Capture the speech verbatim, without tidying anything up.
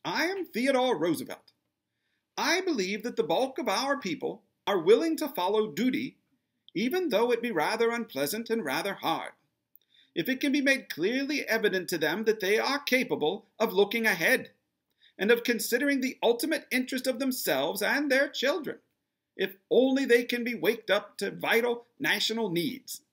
I am Theodore Roosevelt. I believe that the bulk of our people are willing to follow duty, even though it be rather unpleasant and rather hard, if it can be made clearly evident to them that they are capable of looking ahead and of considering the ultimate interest of themselves and their children, if only they can be waked up to vital national needs.